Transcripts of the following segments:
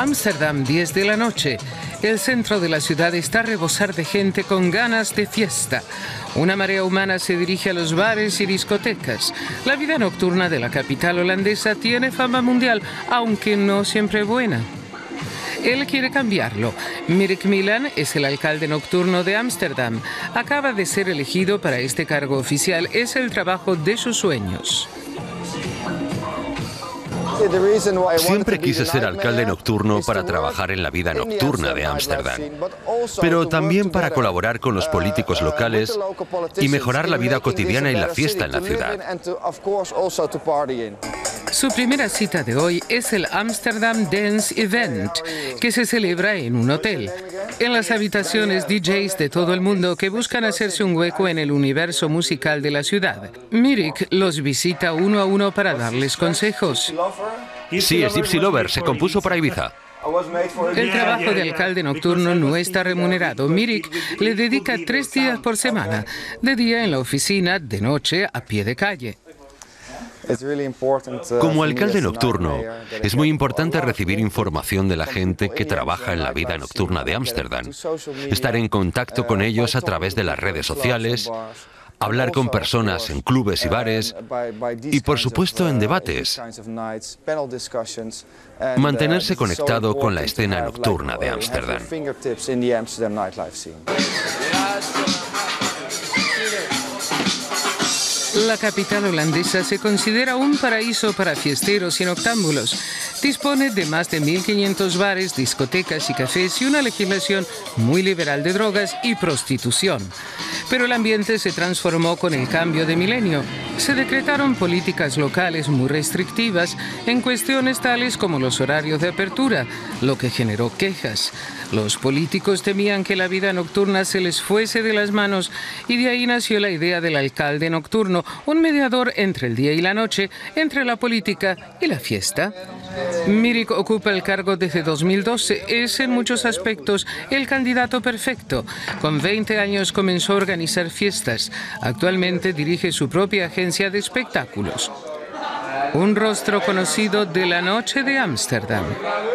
Ámsterdam, 10 de la noche. El centro de la ciudad está a rebosar de gente con ganas de fiesta. Una marea humana se dirige a los bares y discotecas. La vida nocturna de la capital holandesa tiene fama mundial, aunque no siempre buena. Él quiere cambiarlo. Mirik Milan es el alcalde nocturno de Ámsterdam. Acaba de ser elegido para este cargo oficial. Es el trabajo de sus sueños. Siempre quise ser alcalde nocturno para trabajar en la vida nocturna de Ámsterdam, pero también para colaborar con los políticos locales y mejorar la vida cotidiana y la fiesta en la ciudad. Su primera cita de hoy es el Amsterdam Dance Event, que se celebra en un hotel. En las habitaciones, DJs de todo el mundo que buscan hacerse un hueco en el universo musical de la ciudad. Mirik los visita uno a uno para darles consejos. Sí, es Gypsy Lover, se compuso para Ibiza. El trabajo de alcalde nocturno no está remunerado. Mirik le dedica 3 días por semana, de día en la oficina, de noche a pie de calle. Como alcalde nocturno, es muy importante recibir información de la gente que trabaja en la vida nocturna de Ámsterdam, estar en contacto con ellos a través de las redes sociales, hablar con personas en clubes y bares y, por supuesto, en debates. Mantenerse conectado con la escena nocturna de Ámsterdam. La capital holandesa se considera un paraíso para fiesteros y noctámbulos. Dispone de más de 1.500 bares, discotecas y cafés y una legislación muy liberal de drogas y prostitución. Pero el ambiente se transformó con el cambio de milenio. Se decretaron políticas locales muy restrictivas en cuestiones tales como los horarios de apertura, lo que generó quejas. Los políticos temían que la vida nocturna se les fuese de las manos y de ahí nació la idea del alcalde nocturno, un mediador entre el día y la noche, entre la política y la fiesta. Mirik ocupa el cargo desde 2012. Es en muchos aspectos el candidato perfecto. Con 20 años comenzó a organizar fiestas. Actualmente dirige su propia agencia de espectáculos. Un rostro conocido de la noche de Ámsterdam.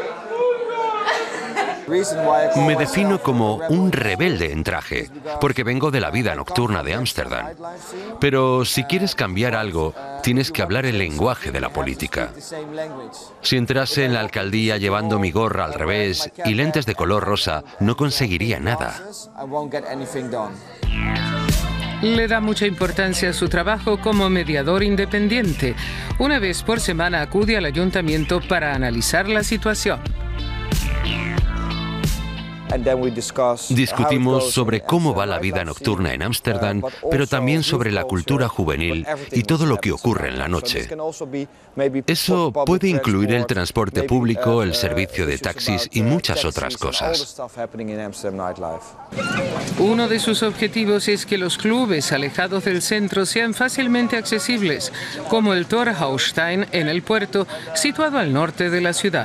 Me defino como un rebelde en traje, porque vengo de la vida nocturna de Ámsterdam. Pero si quieres cambiar algo, tienes que hablar el lenguaje de la política. Si entrase en la alcaldía llevando mi gorra al revés y lentes de color rosa, no conseguiría nada. Le da mucha importancia a su trabajo como mediador independiente. Una vez por semana acude al ayuntamiento para analizar la situación. Discutimos sobre cómo va la vida nocturna en Ámsterdam, pero también sobre la cultura juvenil y todo lo que ocurre en la noche. Eso puede incluir el transporte público, el servicio de taxis y muchas otras cosas. Uno de sus objetivos es que los clubes alejados del centro sean fácilmente accesibles, como el Torhaustein en el puerto, situado al norte de la ciudad.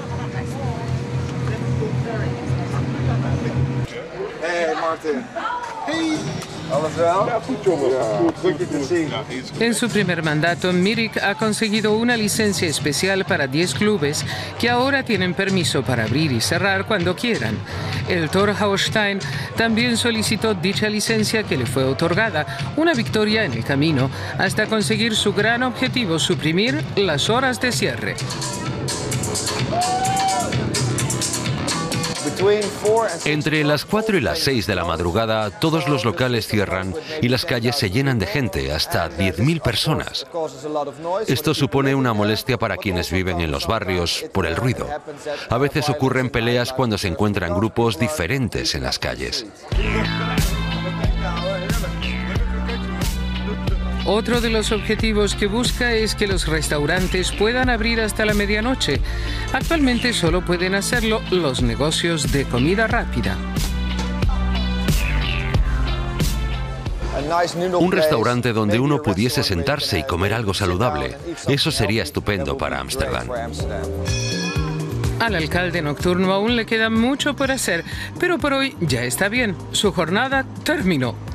En su primer mandato, Mirik ha conseguido una licencia especial para 10 clubes que ahora tienen permiso para abrir y cerrar cuando quieran. El Torhaustein también solicitó dicha licencia que le fue otorgada, una victoria en el camino hasta conseguir su gran objetivo, suprimir las horas de cierre. Entre las 4 y las 6 de la madrugada, todos los locales cierran y las calles se llenan de gente, hasta 10.000 personas. Esto supone una molestia para quienes viven en los barrios por el ruido. A veces ocurren peleas cuando se encuentran grupos diferentes en las calles. Otro de los objetivos que busca es que los restaurantes puedan abrir hasta la medianoche. Actualmente solo pueden hacerlo los negocios de comida rápida. Un restaurante donde uno pudiese sentarse y comer algo saludable. Eso sería estupendo para Ámsterdam. Al alcalde nocturno aún le queda mucho por hacer, pero por hoy ya está bien. Su jornada terminó.